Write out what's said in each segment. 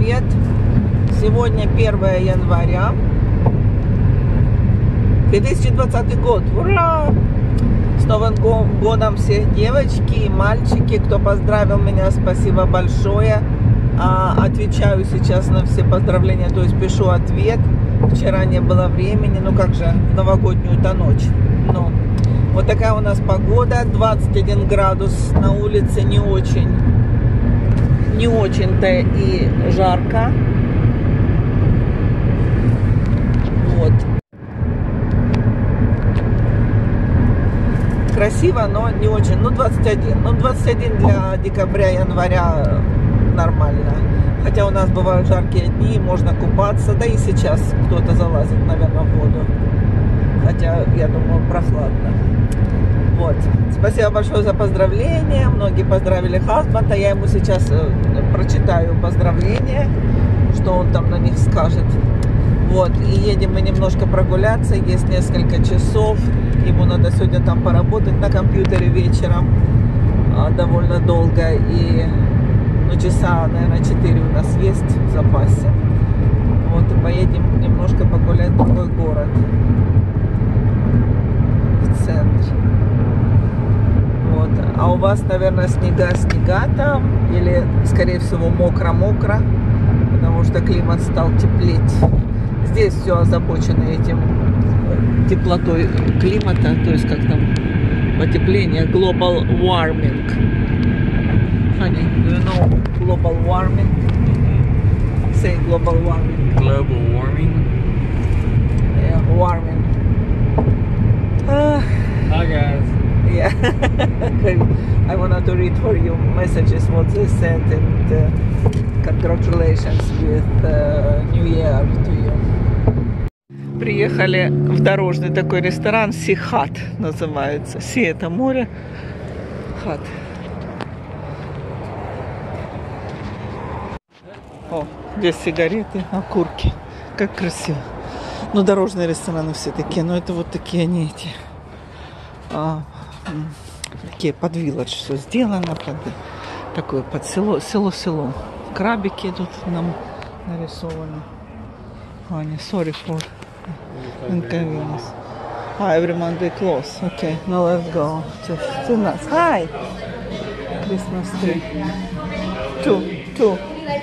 привет! Сегодня 1 января 2020 год. Ура! С Новым годом всех девочки и мальчики, кто поздравил меня, спасибо большое. Отвечаю сейчас на все поздравления, то есть пишу ответ. Вчера не было времени, ну как же, в новогоднюю-то ночь. Ну, вот такая у нас погода, 21 градус на улице, не очень-то и жарко. Вот. Красиво, но не очень. Ну, 21. Ну, 21 для декабря-января нормально. Хотя у нас бывают жаркие дни, можно купаться. Да и сейчас кто-то залазит, наверное, в воду. Хотя, я думаю, прохладно. Вот. Спасибо большое за поздравления. Многие поздравили хазбанда. Я ему сейчас прочитаю поздравления, что он там на них скажет. Вот. И едем мы немножко прогуляться. Есть несколько часов. Ему надо сегодня там поработать на компьютере вечером. Довольно долго. И часа, наверное, 4 у нас есть в запасе. Вот. И поедем немножко погулять в другой город. В центр. Вот. А у вас, наверное, снега там, или, скорее всего, мокро-мокро, потому что климат стал теплеть. Здесь все озабочено этим теплотой климата, то есть как там потепление, global warming. Honey, do you know global warming? Say global warming. Global warming? Yeah, warming. Hi guys. Yeah, I wanted to read for you messages what they sent, and congratulations with New Year to you. Приехали в дорожный такой ресторан, Сихат называется. Си — это море, Хат. О, здесь сигареты, окурки. Как красиво. Ну, дорожные рестораны все такие, но это вот такие они эти. Такие под вилледж все сделано, такое под село. Крабики тут нам нарисованы. Honey, sorry for inconvenience. Every Monday close. Okay, now let's go. Just nice. Hi! Christmas tree. Two.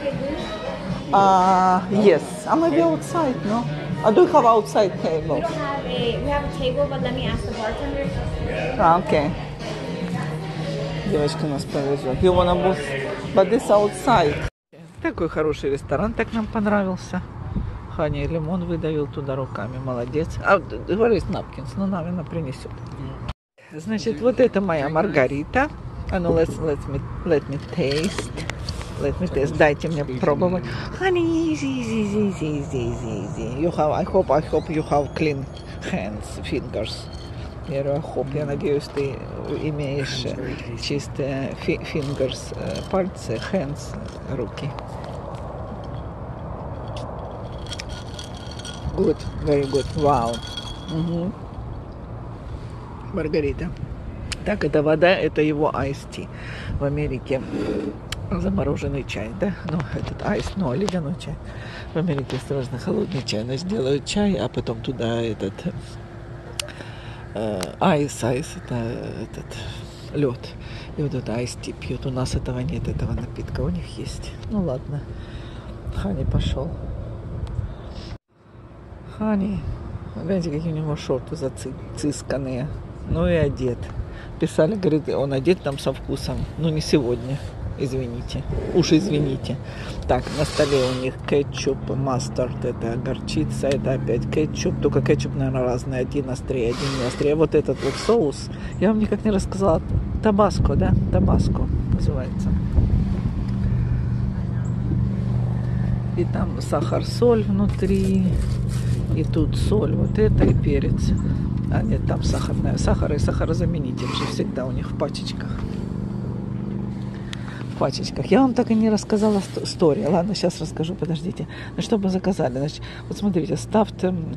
Yes. Maybe outside, no? Do you have outside table? We have a table, but let me ask the bartender. Okay. Девочка нас повезет. You wanna booth? But this outside. Такой хороший ресторан, так нам понравился. Ханя лимон выдавил туда руками, молодец. Говорит напкинс, но наверное принесет. Значит, вот это моя Маргарита. Ну, let me taste. Let me taste. Дайте мне попробовать. Honey, easy. You have, I hope you have clean hands, fingers. Я надеюсь, ты имеешь чистые fingers, пальцы, hands, руки. Good, very good. Wow. Угу. Маргарита. Так, это вода, это его iced tea. В Америке замороженный чай, да? Ну, этот айс, ну, ледяной чай. В Америке страшно холодный чай. Значит, делают чай, а потом туда этот айс, это этот лед. И вот это айс tea пьют. У нас этого нет, этого напитка. У них есть. Ну, ладно. Хани пошел. Хани. Знаете, какие у него шорты зацисканные. Ну и одет. Писали, говорит, он одет там со вкусом. Ну, не сегодня. Извините. Уж извините. Так, на столе у них кетчуп, мастард, это горчица, это опять кетчуп. Только кетчуп, наверное, разный. Один острее, один не острее. Вот этот вот соус. Я вам никак не рассказала. Табаско, да? Табаско называется. И там сахар, соль внутри. И тут соль, вот это и перец. А нет, там сахарная. Сахар и сахарозаменитель же всегда у них в пачечках. Я вам так и не рассказала историю. Ладно, сейчас расскажу, подождите. Ну, что мы заказали? Значит, вот смотрите, stuffed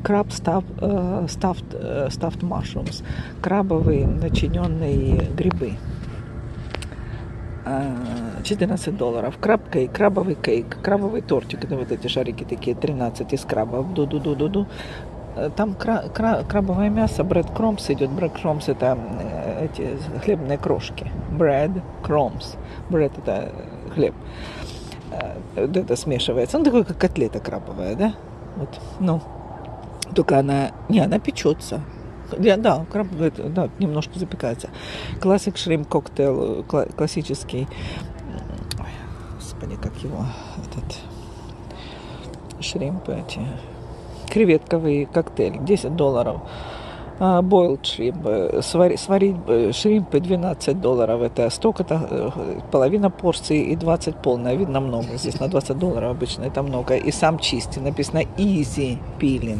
mushrooms. Крабовые начиненные грибы. $14. Краб-кейк, крабовый кейк, крабовый тортик. Это вот эти шарики такие, 13 из крабов. Ду-ду-ду-ду-ду. Там крабовое мясо, bread crumbs идет. Bread crumbs это эти хлебные крошки. Bread crumbs. Bread это хлеб. Вот это смешивается. Ну, такое, как котлета крабовая, да? Вот, ну. Только она печется. Да, краб, да, немножко запекается. Классик шримп коктейль, классический. Ой, господи, как его, этот шримп, эти, креветковый коктейль, $10. Boiled shrimp, сварить шримпы $12. Это столько-то, половина порции и 20 полная. Видно много. Здесь на $20 обычно это много. И сам чистый. Написано easy peeling.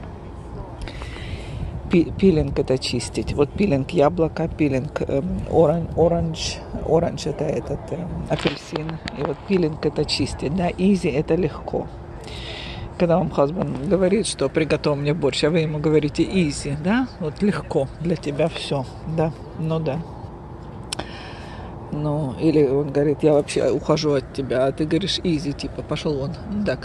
Пилинг это чистить. Вот пилинг яблока, пилинг оранж это этот апельсин. И вот пилинг это чистить. Да, easy это легко. Когда вам husband говорит, что приготовь мне борщ, а вы ему говорите easy, да, вот легко для тебя все, да, ну да. Ну, или он говорит, я вообще ухожу от тебя, а ты говоришь easy, типа, пошел вон. Так,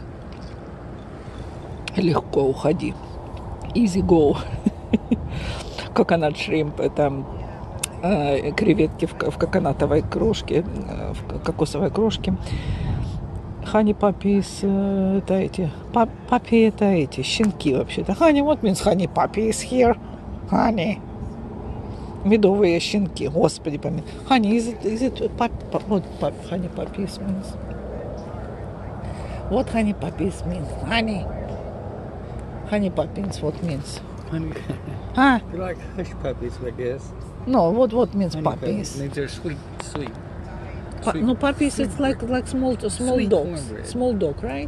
легко уходи. Easy go. Coconut shrimp, это креветки в коконатовой крошке, в кокосовой крошке. Honey puppies, это эти, папи это эти, щенки вообще-то. Honey, what means honey puppy is here? Honey. Медовые щенки, господи помилуй. Honey, is it what honey puppies means? What honey puppies means? Honey. Honey puppies, what means? Honey. Huh? They're like hush puppies, I guess. No, what means Honey puppies? Means they're sweet. No, puppies, it's like small Sweet dogs. cornbread. Small dog, right?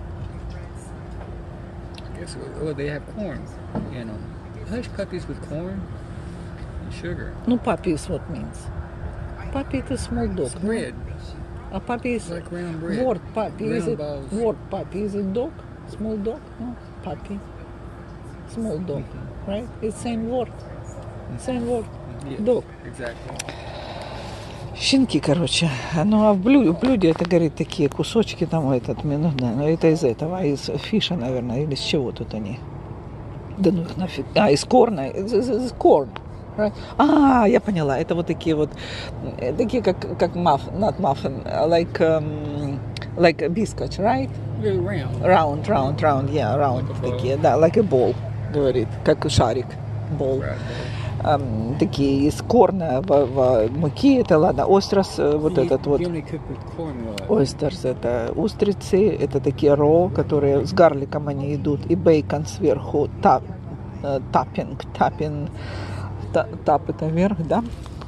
Yes, well, they have corn, you know. Hush puppies with corn and sugar. No, puppies, what means? Puppy is a small dog. It's bread. A puppy is Like round bread. word puppy. Is Round it balls. word puppy? Is it dog? Small dog? No, puppy. Small dog, right? It's same word. Same word. Yes, Dog. exactly. Щенки, короче. Ну, а в блюде это, говорит, такие кусочки там, этот, ну, да, но это из этого, из фиша, наверное, или с чего тут они? Да ну их нафиг. Из корна. Из корн. Right? Я поняла. Это вот такие такие как not muffin, like a biscuit, right? Very round. Round, yeah, round. Like a ball. Такие, да, like a ball, говорит, как шарик, ball. Right. Такие из корна в муки, это ладно, острос, вот этот вот. You only cook with corn oil. Ойстерс это устрицы, это такие ро, которые с гарликом они идут, и бейкон сверху, таппинг, тап это вверх, да?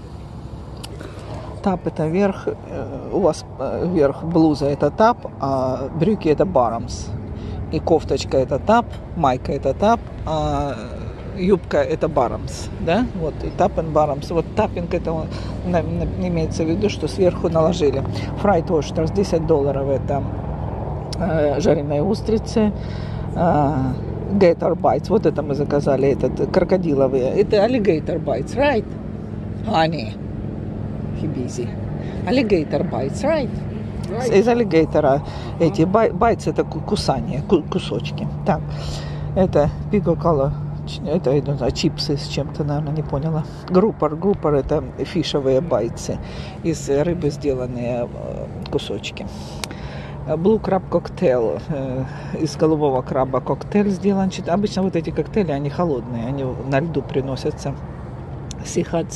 Тап это вверх, у вас вверх блуза это тап, а брюки это bottoms. И кофточка это тап, майка это тап, а юбка это bottoms, да? Вот, и tap and bottoms. Вот таппинг это имеется в виду, что сверху наложили. Fried oysters, $10 это жареные устрицы. Gator bites, вот это мы заказали, этот крокодиловые. Это alligator bites, right? Honey. Хибизи. Alligator bites, right? Из аллигейтора эти bites это кусание, кусочки. Так, это пикокола. Это, я не знаю, чипсы с чем-то, наверное, не поняла. Группер это фишевые байцы. Из рыбы сделанные кусочки. Blue Crab коктейль. Из голубого краба коктейль сделан. Обычно вот эти коктейли, они холодные. Они на льду приносятся. Seafood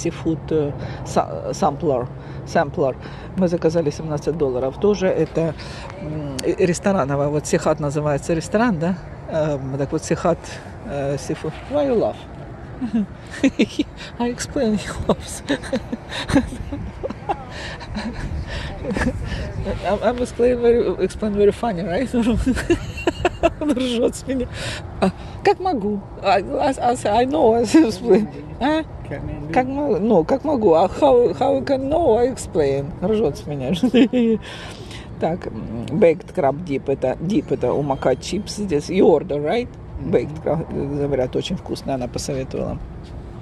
sampler. Мы заказали $17. Тоже это ресторановая. Вот Seafood называется ресторан, да? Так вот Seafood seafood. Why you laugh? I explain he laughs. I'm explain very funny, right? Он ржет с меня. Как могу? I know, I explain. Как могу? How you can know, I explain. Ржет с меня. Так, baked crab dip это умакать чипс здесь. You order, right? Baked crab, говорят, очень вкусно, она посоветовала.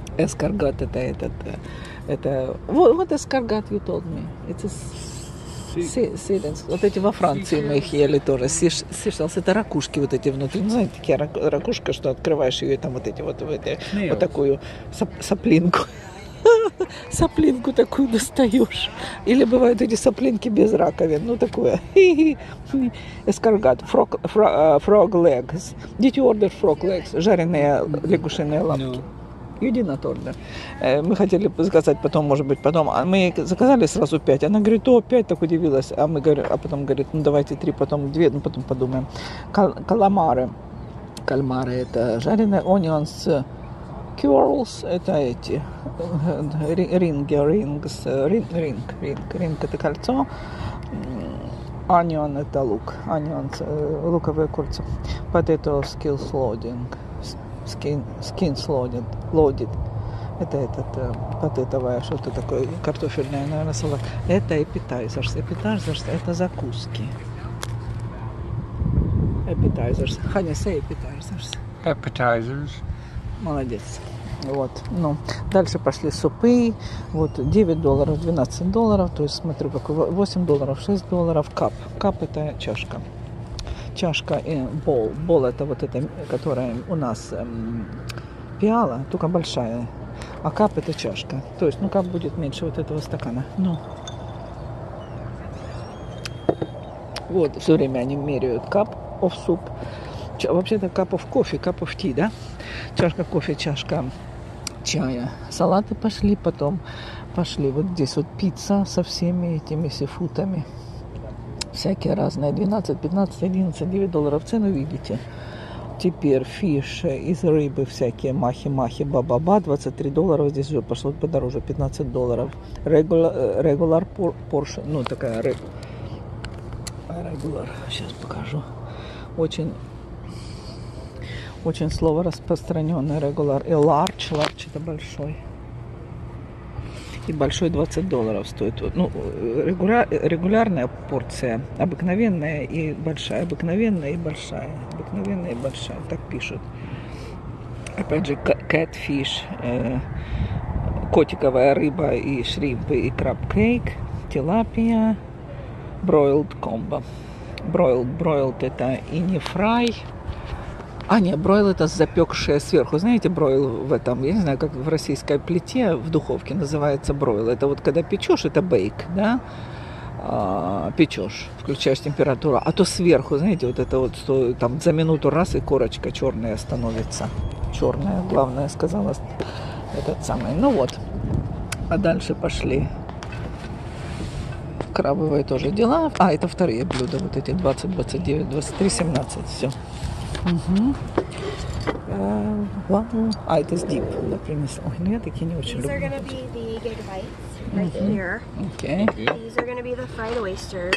Эскаргот это what escargot you told me? It's Силинс. Вот эти во Франции мы их ели тоже. Сишелс, это ракушки вот эти внутри. Ну, знаете, такие ракушка, что открываешь ее, и там вот эти вот такую соплинку. Соплинку такую достаешь. Или бывают эти соплинки без раковин. Ну, такое. Эскаргат. Frog legs. Did you order frog legs? Жареные лягушиные лапки. You did not order. Мы хотели заказать потом, может быть, потом. А мы заказали сразу 5. Она говорит, 5, так удивилась. А мы говорим, а потом говорит, ну давайте 3, потом 2, ну потом подумаем. Каламары. Кальмары это жареные onions. Curls это эти ринг это кольцо, onion это лук, луковые кольца, potato skills loaded, это потетовое что-то такое, картофельное, наверное, салат. Это appetizers, это закуски. Ханя, say Appetizers. Молодец. Вот. Ну, дальше пошли супы. Вот $9, $12. То есть, смотрю, какой $8, $6. Кап. Кап это чашка. Чашка и бол. Бол это вот это, которая у нас пиала, только большая. А кап это чашка. То есть, ну, кап будет меньше вот этого стакана. Ну. Вот, все время они меряют кап of soup. Вообще-то cup of coffee, cup of tea, да? Чашка кофе, чашка чая. Салаты пошли, потом пошли вот здесь вот пицца со всеми этими сифутами. Всякие разные. 12, 15, 11, $9 цену видите. Теперь фиш из рыбы всякие. Махи, баба-ба. $23. Здесь уже пошло подороже. $15. Regular portion. Ну, такая regular. Сейчас покажу. Очень слово распространенное, regular. И large это большой. И большой $20 стоит. Ну, регулярная порция, обыкновенная и большая. Обыкновенная и большая. Обыкновенная и большая. Так пишут. Опять же, catfish, котиковая рыба и шримпы, и краб-кейк, тилапия, broiled комбо. Broiled это и не фрай. Бройл это запекшее сверху. Знаете, бройл в этом, я не знаю, как в российской плите в духовке называется бройл. Это вот когда печешь, это бейк, да? Печешь, включаешь температуру. А то сверху, знаете, вот это вот, что там за минуту раз и корочка черная становится. Черная, главное, сказала этот самый. Ну вот. А дальше пошли крабовые тоже дела. Это вторые блюда. Вот эти 20, 29, 23, 17. Все. Угу. Это с дип, да, принесла. Ой, ну я такие не очень люблю. These are going to be the Gator Bites right here. Okay. These are going to be the fried oysters.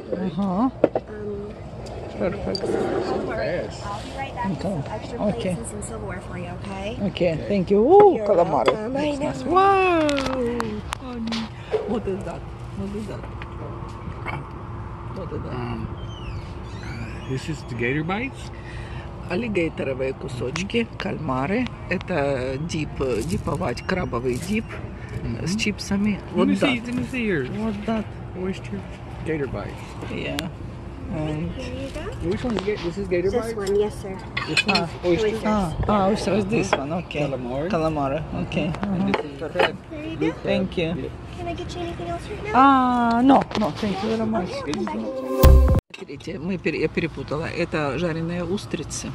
Perfect. I'll be right back with some extra plates and some silverware for you, okay? Okay, thank you. Calamari. I know. Wow. What is that? This is the Gator Bites. Аллигейторовые кусочки, кальмары. Это диповать, крабовый дип с чипсами. Let me see yours. Вот that. Oyster. Gator Bites. Yeah. Here you go. Which one is this is Gator This Bites? one, yes, sir. This one is oyster. Oysters, this one, okay. Calamari. Okay. And this is perfect. There you go. Thank you. Can I get you anything else right now? No, thank you very much. Okay, I'll come back. Смотрите, я перепутала. Это жареные устрицы.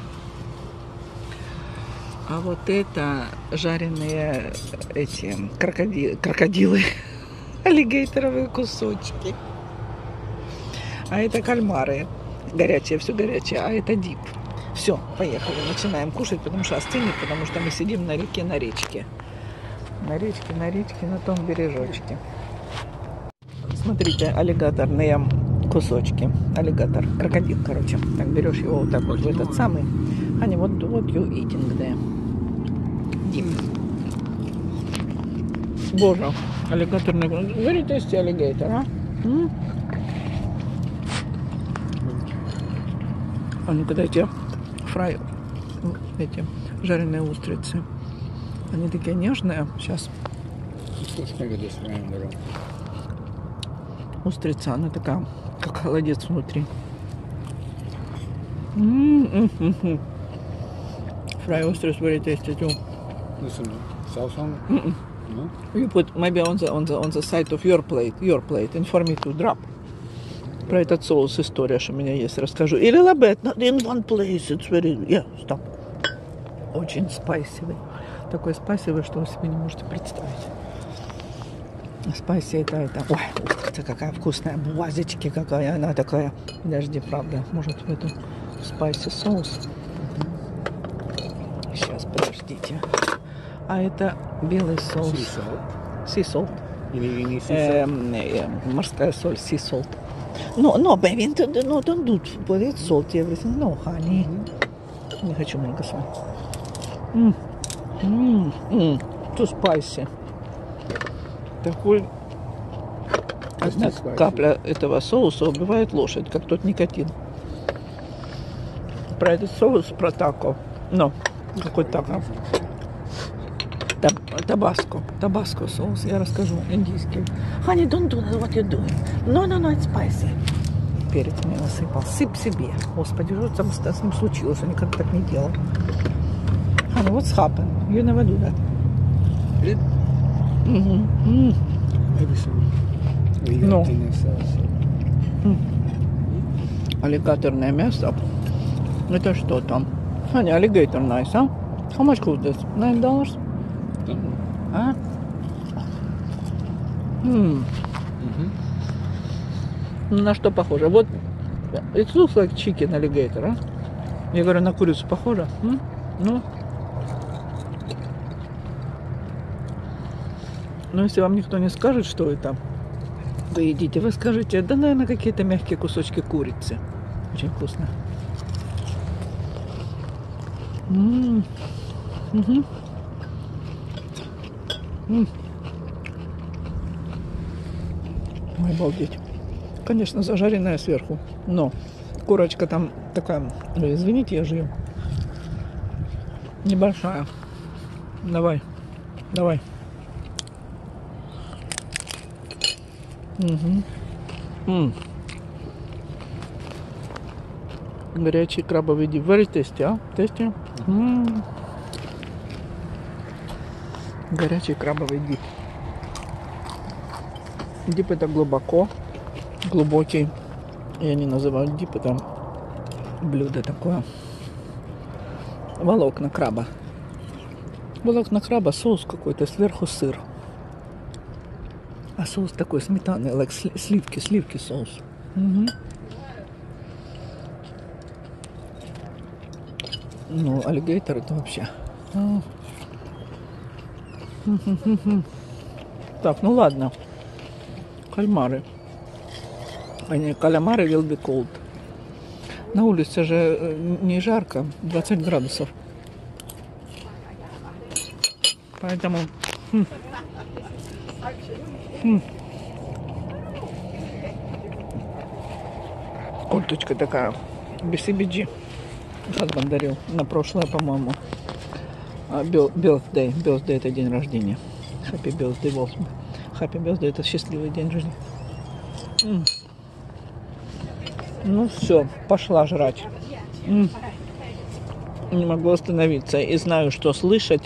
А вот это жареные эти крокодилы. Аллигейторовые кусочки. А это кальмары. Горячее, все горячее. А это дип. Все, поехали. Начинаем кушать, потому что остынет, потому что мы сидим на реке, на речке. На речке, на том бережочке. Смотрите, аллигаторные кусочки. Аллигатор, крокодил, короче. Так, берешь его вот так вот в этот самый. Они вот you eating there. Дип. Боже, аллигаторный. Very tasty alligator, а? Ну-ка дайте фрай, эти жареные устрицы. Они такие нежные. Сейчас. Устрица, она такая, как холодец внутри. Fry ostrich very tasty too. Listen, sauce on it? No? You put maybe on the side of your plate, and for me to drop. Про этот соус история, что у меня есть, расскажу. И little bit, not in one place, it's very, yeah, stop. Очень спайсивый. Такой спайсивый, что вы себе не можете представить. Спайси это. Ой, устрица какая вкусная, базички какая, она такая. Подожди, правда, может в эту спайси соус. Сейчас, подождите. А это белый соус. Sea salt. You need sea salt? Морская соль, sea salt. No, baby, no, don't do put it salt everything. No, honey. Не хочу много соли. Too spicy. Такой одна капля этого соуса убивает лошадь, как тот никотин. Про этот соус, про тако. No, какой тако. Табаско соус, я расскажу, индийский. Honey, don't do that, what you're doing. No, it's spicy. Перец мне насыпал. Сыпь себе. Господи, что с ним случилось? Он никогда так не делал. Honey, what's happened? You never do that. It? Maybe some No. sauce. Аллигаторное мясо. Это что там? Honey, alligator nice, а? How much cost this? $9? А? На что похоже? Вот, it looks like chicken alligator, а? Я говорю, на курицу похоже? Ну? Но если вам никто не скажет, что это, вы едите, вы скажете, да, наверное, какие-то мягкие кусочки курицы. Очень вкусно. Ой, обалдеть. Конечно, зажаренная сверху, но курочка там такая, извините, я жую. Небольшая. Давай. Горячий крабовый дип. Very tasty, а? Tasty? Горячий крабовый дип. Дип это глубокий. И они называют дип, это блюдо такое. Волокна краба, соус какой-то, сверху сыр. А соус такой сметанный, like сливки соус. Ну, аллигейтор это вообще. Так, ну ладно. Кальмары. Кальмары will be cold. На улице же не жарко, 20 градусов. Поэтому... Курточка такая, BCBG. Хазбанд дарил на прошлое, по-моему. Birthday это день рождения. Happy birthday, Wolf. Happy birthday это счастливый день жизни. Ну все, пошла жрать. Не могу остановиться. И знаю, что слышать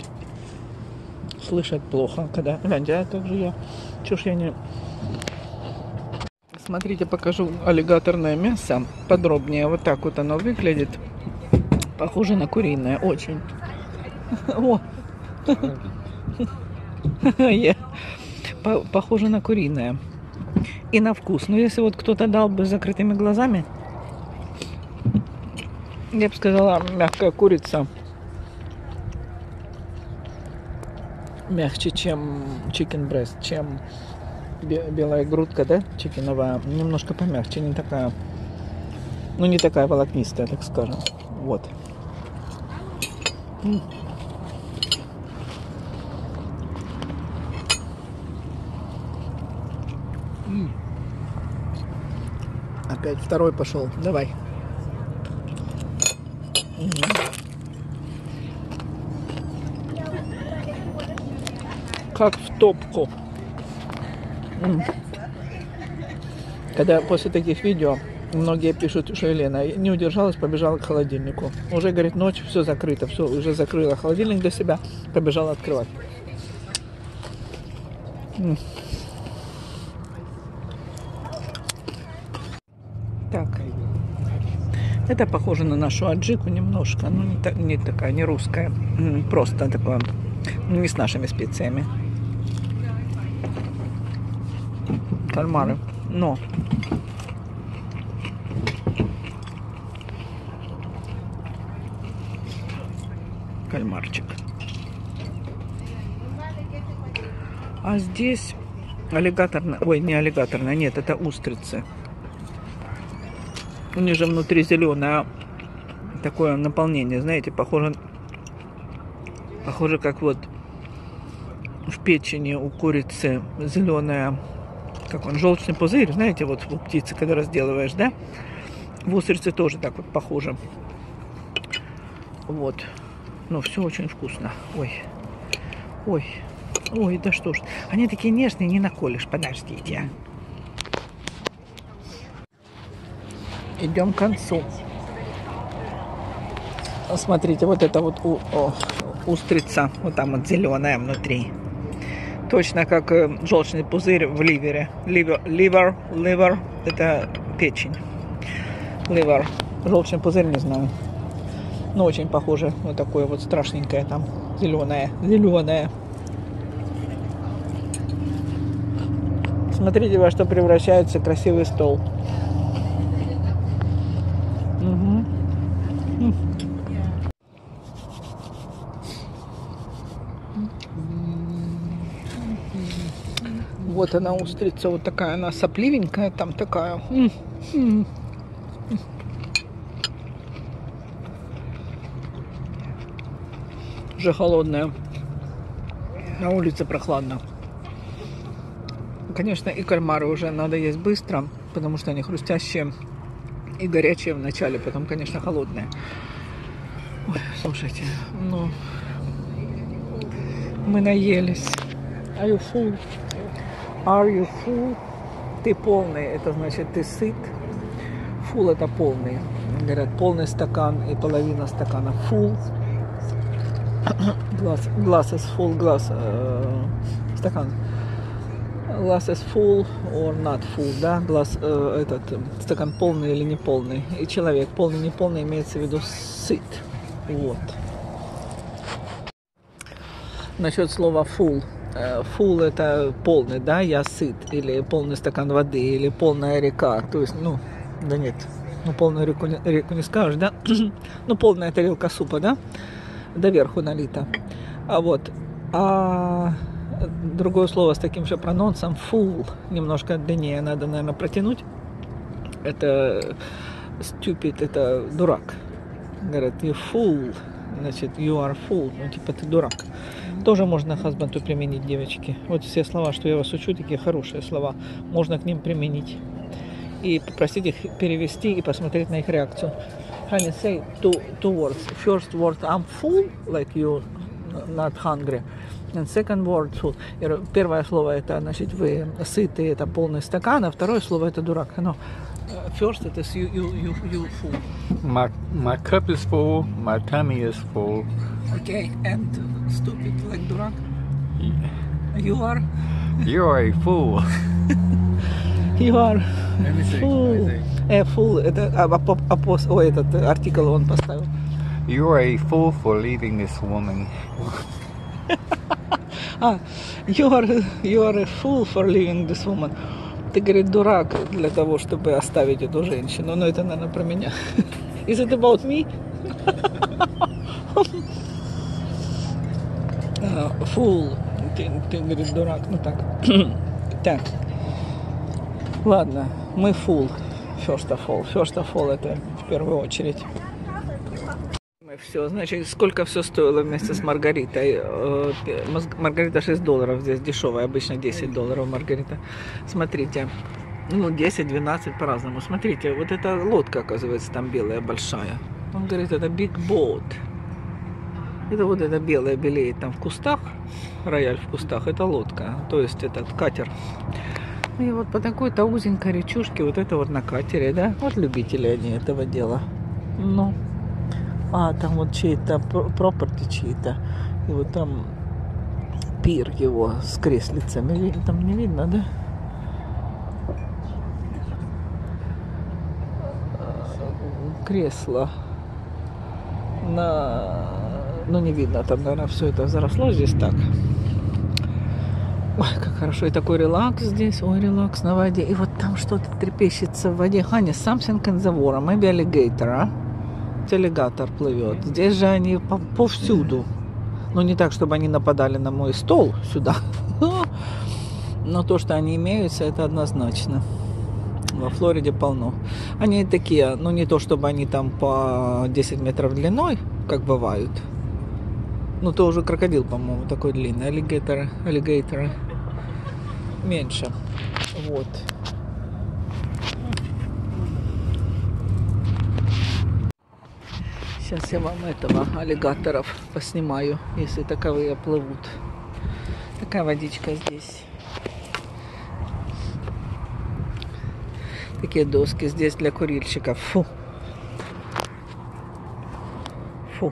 плохо. Когда... Гляньте, также я. Чё ж я не... Смотрите, покажу аллигаторное мясо подробнее. Вот так вот оно выглядит. Похоже на куриное. Очень. О! Похоже на куриное. И на вкус. Но если вот кто-то дал бы с закрытыми глазами, я бы сказала, мягкая курица мягче, чем chicken breast, чем белая грудка, да, чикеновая. Немножко помягче, не такая, ну не такая волокнистая, так скажем. Вот. Опять второй пошел. Давай. Как в топку. Когда после таких видео многие пишут, что Елена не удержалась, побежала к холодильнику. Уже, говорит, ночь, все закрыто, все, уже закрыла холодильник для себя, побежала открывать. Так, это похоже на нашу аджику немножко, но не такая, не русская, просто такое, не с нашими специями. Кальмары, но кальмарчик. А здесь аллигаторная, ой, не аллигаторная, нет, это устрицы. У них же внутри зеленое такое наполнение, знаете, похоже как вот в печени у курицы зеленая, как он, желчный пузырь, знаете, вот у птицы, когда разделываешь, да? В устрице тоже так вот похоже. Вот. Но все очень вкусно. Ой. Ой. Ой, да что ж. Они такие нежные, не наколешь. Подождите. Идем к концу. Смотрите, вот это вот устрица. Вот там вот зеленая внутри. Точно как желчный пузырь в ливере. Ливер – это печень. Ливер. Желчный пузырь, не знаю. Но очень похоже. Вот такое вот страшненькое там. Зеленое. Смотрите, во что превращается красивый стол. Угу. Вот она, устрица, вот такая она сопливенькая, там такая. Уже холодная. На улице прохладно. Конечно, и кальмары уже надо есть быстро, потому что они хрустящие и горячие в начале, потом, конечно, холодные. Ой, слушайте, ну, мы наелись. Are you full? Are you full? Ты полный, это значит ты сыт. Full это полный. Говорят, полный стакан и половина стакана. Full. Glass is full, стакан. Glass is full or not full, да? Этот стакан полный или не полный. И человек полный, не полный имеется в виду сыт. Вот. Насчет слова full. Full это полный, да, я сыт, или полный стакан воды, или полная река, то есть, ну, да нет, ну, полную реку не скажешь, да, ну, полная тарелка супа, да, доверху налита, а другое слово с таким же прононсом, full, немножко длиннее надо, наверное, протянуть, это stupid, это дурак, говорят, you fool, значит, you are fool, ну, типа, ты дурак. Тоже можно хазбанту применить, девочки. Вот все слова, что я вас учу, такие хорошие слова. Можно к ним применить. И попросить их перевести и посмотреть на их реакцию. Honey, say two words. First word, I'm full, like you not hungry. And second word, full. Первое слово, это, значит, вы сыты, это полный стакан, а второе слово, это дурак. No. First, это you full. My cup is full, my tummy is full. Okay, and stupid, like дурак. You are? You are a fool. You are Let me see. fool. Fool, это этот артикль он поставил. You are a fool for leaving this woman. You are a fool for leaving this woman. Ты, говорит, дурак для того, чтобы оставить эту женщину. Но это, наверное, про меня. Is it about me? Fool. Ты, говорит, дурак. Ну так. Так. Ладно, мы full. First of all, это в первую очередь. Все, значит, сколько все стоило вместе с Маргаритой. Маргарита $6 здесь дешевая, обычно $10 Маргарита. Смотрите, ну 10-12 по-разному. Смотрите, вот эта лодка, оказывается, там белая, большая. Он говорит, это big boat. Это вот это белое белеет там в кустах, рояль в кустах, это лодка, то есть этот катер. И вот по такой-то узенькой речушке, вот это вот на катере, да? Вот любители они этого дела. Ну, там вот чей-то, пропорти чьи-то. И вот там пир его с креслицами. Там не видно, да? Кресло. Ну, не видно, там, наверное, все это заросло здесь так. Ой, как хорошо. И такой релакс здесь. Ой, релакс на воде. И вот там что-то трепещется в воде. Honey, something in the water. Maybe alligator, а? Аллигатор плывет. Здесь же они повсюду. Ну, не так, чтобы они нападали на мой стол сюда. Но то, что они имеются, это однозначно. Во Флориде полно. Они такие, ну, не то, чтобы они там по 10 метров длиной, как бывают. Ну, то уже крокодил, по-моему, такой длинный. Аллигаторы меньше. Вот. Сейчас я вам этого аллигаторов поснимаю, если таковые плывут. Такая водичка здесь. Такие доски здесь для курильщиков. Фу. Фу.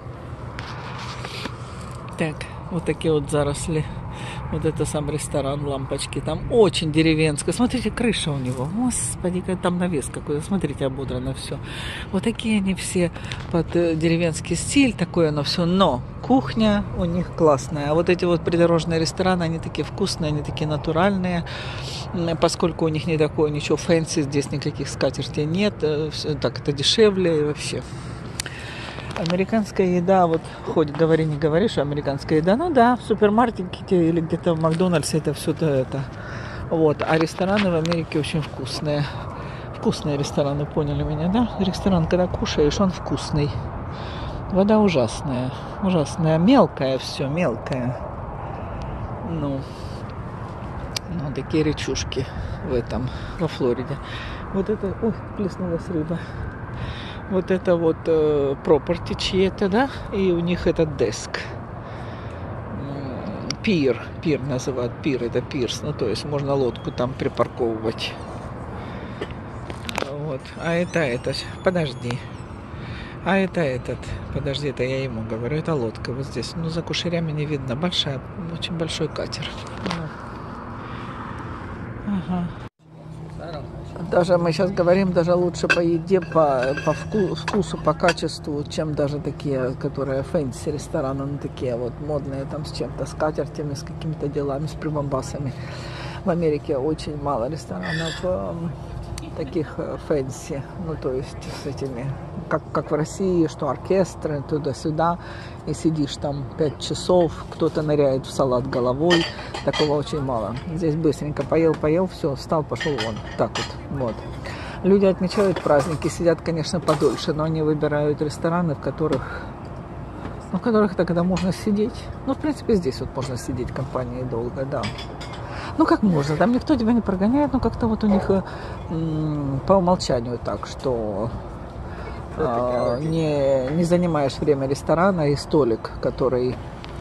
Так, вот такие вот заросли. Вот это сам ресторан, лампочки. Там очень деревенская. Смотрите, крыша у него. Господи, там навес какой-то. Смотрите, ободрано все. Вот такие они все под деревенский стиль. Такое оно все. Но кухня у них классная. А вот эти вот придорожные рестораны, они такие вкусные, они такие натуральные. Поскольку у них не такое ничего фэнси, здесь никаких скатертей нет. Так, это дешевле и вообще. Американская еда, вот хоть говори, не говори, что американская еда, ну да, в супермаркете или где-то в Макдональдсе это все-то это. Вот, а рестораны в Америке очень вкусные. Вкусные рестораны, поняли меня, да? Ресторан, когда кушаешь, он вкусный. Вода ужасная, ужасная, мелкая все, мелкая. Ну, такие речушки во Флориде. Вот это, ой, плеснулась рыба. Вот это вот property чьи-то, да, и у них этот деск. Пир называют, пир, это пирс, ну, то есть можно лодку там припарковывать. Вот, а это, подожди. А это подожди, это я ему говорю, это лодка вот здесь. Ну, за кушерями не видно, большая, очень большой катер. Ага. Даже мы сейчас говорим, даже лучше по еде, по вкусу, по качеству, чем даже такие, которые фэнси рестораны, ну такие вот модные, там с чем-то, с скатертями, с какими-то делами, с прибамбасами. В Америке очень мало ресторанов таких фэнси, ну то есть с этими, как в России, что оркестры, туда-сюда, и сидишь там 5 часов, кто-то ныряет в салат головой, такого очень мало. Здесь быстренько поел, все, встал, пошел вон, так вот. Люди отмечают праздники, сидят, конечно, подольше, но они выбирают рестораны, в которых тогда можно сидеть. Ну, в принципе, здесь вот можно сидеть в компании долго, да. Ну, как можно, там никто тебя не прогоняет, но как-то вот у них по умолчанию так, что не занимаешь время ресторана и столик, который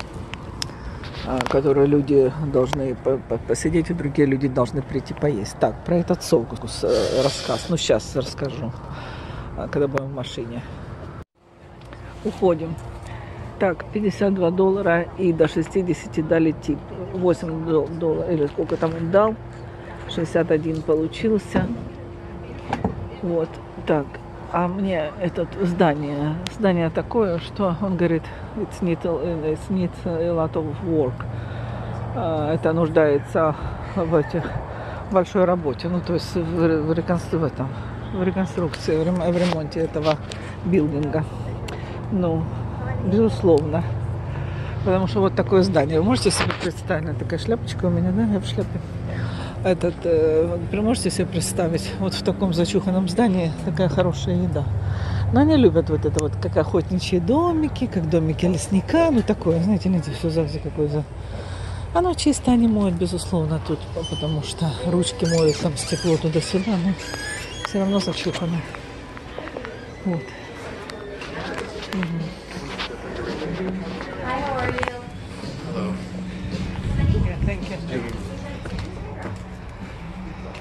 люди должны посидеть, и другие люди должны прийти поесть. Так, про этот соус рассказ, ну, сейчас расскажу, когда будем в машине. Уходим. Так, $52 и до 60 дали тип. $8 или сколько там он дал. 61 получился. Вот, так. А мне это здание такое, что он говорит, it's need a lot of work. Это нуждается в большой работе. Ну, то есть в реконструкции, в ремонте этого билдинга. Ну, безусловно. Потому что вот такое здание. Вы можете себе представить? Такая шляпочка у меня, да? Я в шляпе. Вы можете себе представить, вот в таком зачуханном здании такая хорошая еда. Но они любят вот это вот, как охотничьи домики, как домики лесника. Ну, такое, знаете, все завжди какое-то. Оно чисто они моют, безусловно, тут, потому что ручки моют, там стекло туда-сюда, но все равно зачухано. Вот. Hi, how are you? Hello. Yeah, thank you.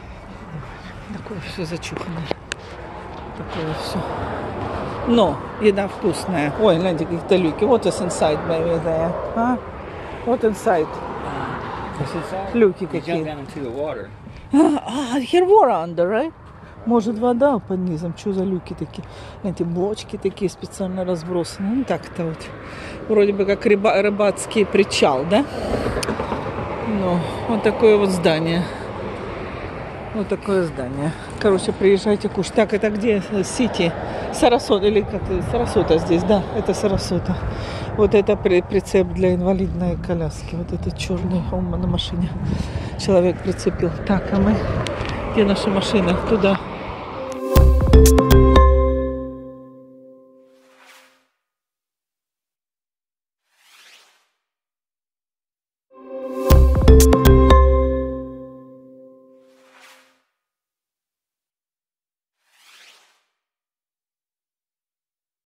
Такое все зачуханное. Такое все. Но еда вкусная. Ой, гляньте, какие-то люки. What is inside, maybe there? А? What inside? What's inside? Люки You jump какие. down into the water. Here water under, right? Может, вода под низом. Что за люки такие? Эти бочки такие специально разбросаны. Ну, так-то вот. Вроде бы как рыбацкий причал, да? Ну, вот такое вот здание. Вот такое здание. Короче, приезжайте кушать. Так, это где? Сити? Сарасота. Или как? Сарасота здесь, да. Это Сарасота. Вот это прицеп для инвалидной коляски. Вот это черный. Он на машине. Человек прицепил. Так, а мы... Где наша машина? Туда.